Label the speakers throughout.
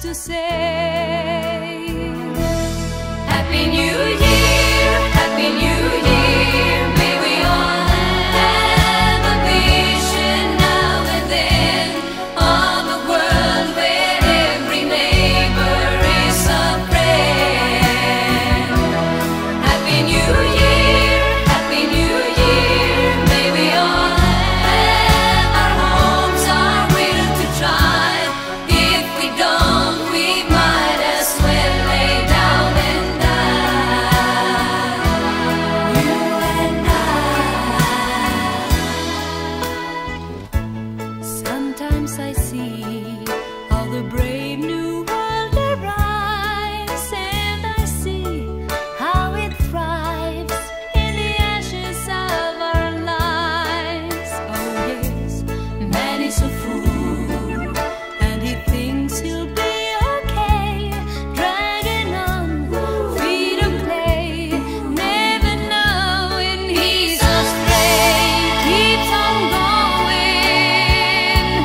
Speaker 1: to say. Happy New Year, Happy New Year. May we all have a vision now and then of a world where every neighbor is a friend. Happy New Year, Happy New Year. May we all have our homes, our will to try. If we don't, we might as well lay down and die. You and I. Sometimes I see how the brave new world arrives, and I see how it thrives in the ashes of our lives. Oh yes, man is a fool, and he thinks he'll be okay, dragging on freedom play, never knowing he's astray. Keeps on going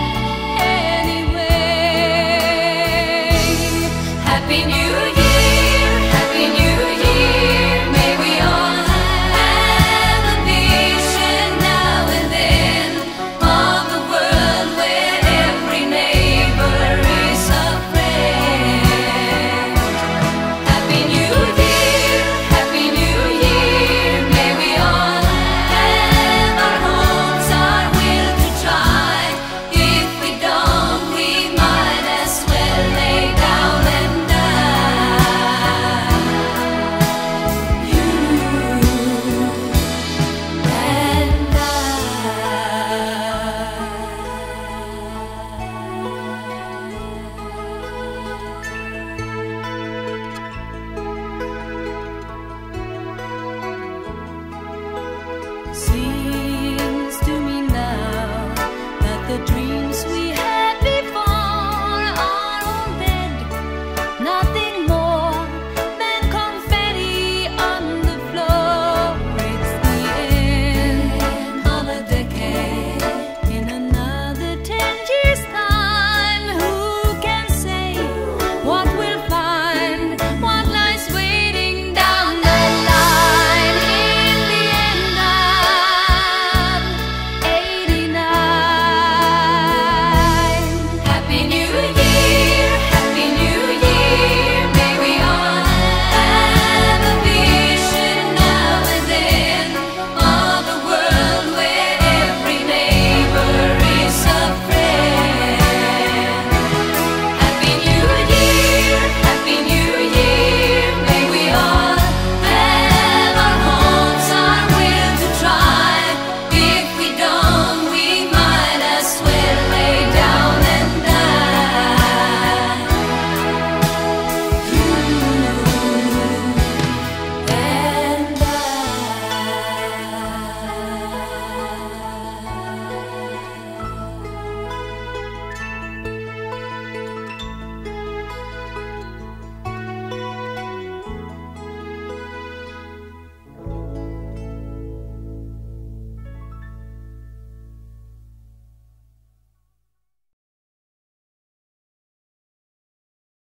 Speaker 1: anyway. Happy New Year, Happy New Year. May we all have a vision now and then of a world where every neighbor is a friend. Happy New Year, Happy New Year. May we all have our homes, our will to try. If we don't, we might as well lay down and die. You and I. Seems to me now that the dream